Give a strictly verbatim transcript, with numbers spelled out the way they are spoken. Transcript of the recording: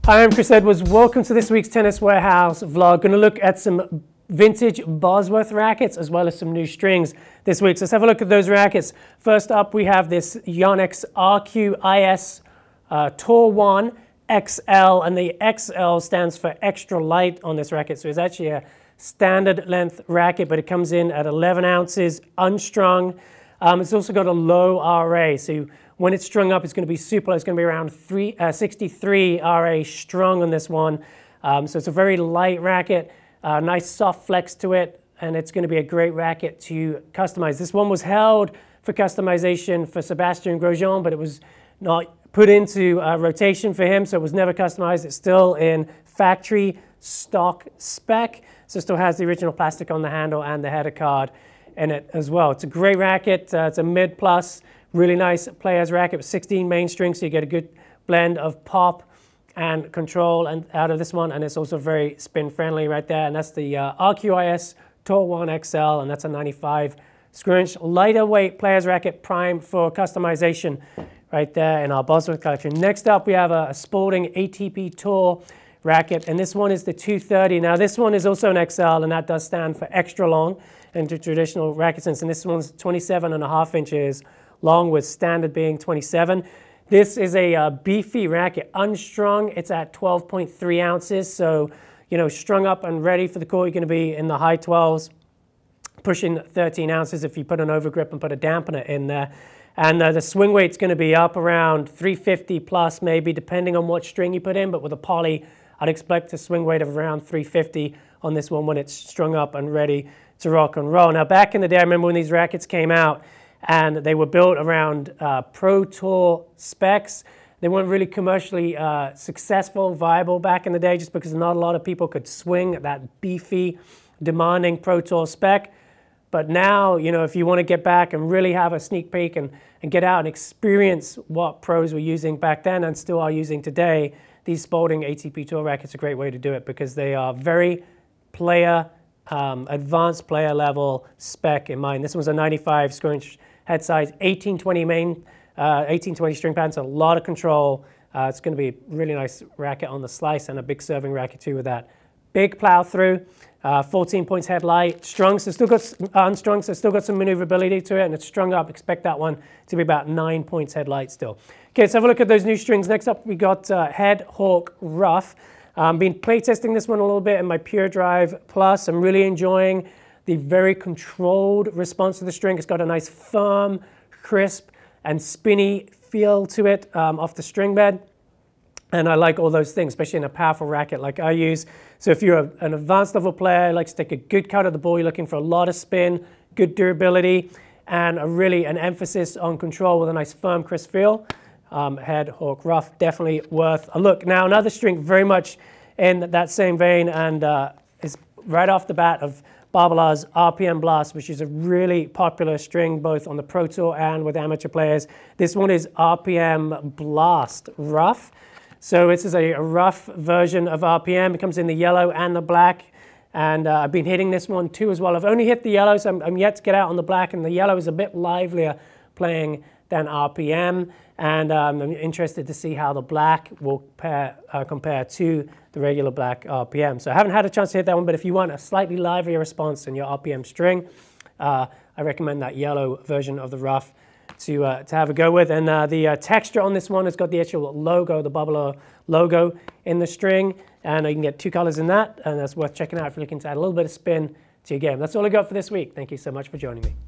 Hi, I'm Chris Edwards. Welcome to this week's Tennis Warehouse vlog. Going to look at some vintage Bosworth rackets as well as some new strings this week. So let's have a look at those rackets. First up, we have this Yonex R Q I S uh, Tour one X L, and the X L stands for extra light on this racket. So it's actually a standard length racket, but it comes in at eleven ounces, unstrung. Um, it's also got a low R A, so when it's strung up, it's going to be super low. It's going to be around three, uh, sixty-three R A strung on this one. Um, so it's a very light racket, uh, nice soft flex to it, and it's going to be a great racket to customize. This one was held for customization for Sebastian Grosjean, but it was not put into uh, rotation for him, so it was never customized. It's still in factory stock spec, so it still has the original plastic on the handle and the header card in it as well. It's a great racket. Uh, it's a mid plus. Really nice player's racket with sixteen main strings, so you get a good blend of pop and control and out of this one, and it's also very spin friendly right there. And that's the uh, R Q I S Tour one X L, and that's a ninety-five screw inch lighter weight player's racket, prime for customization right there in our Bosworth collection. Next up, we have a, a Spalding A T P Tour racket, and this one is the two thirty. Now this one is also an X L, and that does stand for extra long in the traditional racket sense, and this one's twenty-seven and a half inches long, with standard being twenty-seven. This is a uh, beefy racket, unstrung. It's at twelve point three ounces, so you know, strung up and ready for the court, you're going to be in the high twelves, pushing thirteen ounces if you put an overgrip and put a dampener in there. And uh, the swing weight's going to be up around three fifty plus, maybe, depending on what string you put in. But with a poly, I'd expect a swing weight of around three fifty on this one when it's strung up and ready to rock and roll. Now, back in the day, I remember when these rackets came out, and they were built around uh, Pro Tour specs. They weren't really commercially uh, successful, viable back in the day, just because not a lot of people could swing that beefy, demanding Pro Tour spec. But now, you know, if you want to get back and really have a sneak peek and, and get out and experience what pros were using back then and still are using today, these Spalding A T P Tour rackets are a great way to do it, because they are very player, um, advanced player level spec in mind. This was a ninety-five screw inch head size, eighteen twenty main, uh, eighteen twenty string pattern, so a lot of control. Uh, it's going to be a really nice racket on the slice, and a big serving racket too with that. Big plow through, uh, fourteen points headlight, strung, so still got uh, unstrung, so still got some maneuverability to it, and it's strung up. Expect that one to be about nine points headlight still. Okay, let's have a look at those new strings. Next up, we got uh, Head Hawk Rough. Um, been playtesting this one a little bit in my Pure Drive Plus. I'm really enjoying the very controlled response to the string. It's got a nice firm, crisp, and spinny feel to it um, off the string bed. And I like all those things, especially in a powerful racket like I use. So if you're a, an advanced level player, likes to take a good cut of the ball, you're looking for a lot of spin, good durability, and a really an emphasis on control with a nice firm, crisp feel. Um, Head Hawk Rough, definitely worth a look. Now another string very much in that same vein, and uh, is right off the bat of Babolat's R P M Blast, which is a really popular string both on the Pro Tour and with amateur players. This one is R P M Blast Rough. So this is a, a rough version of R P M. It comes in the yellow and the black, and uh, I've been hitting this one too as well. I've only hit the yellow, so I'm, I'm yet to get out on the black, and the yellow is a bit livelier playing than R P M, and um, I'm interested to see how the black will pair, uh, compare to the regular black R P M. So I haven't had a chance to hit that one, but if you want a slightly livelier response in your R P M string, uh, I recommend that yellow version of the rough to, uh, to have a go with. And uh, the uh, texture on this one has got the actual logo, the Babolat logo in the string, and you can get two colors in that, and that's worth checking out if you're looking to add a little bit of spin to your game. That's all I got for this week. Thank you so much for joining me.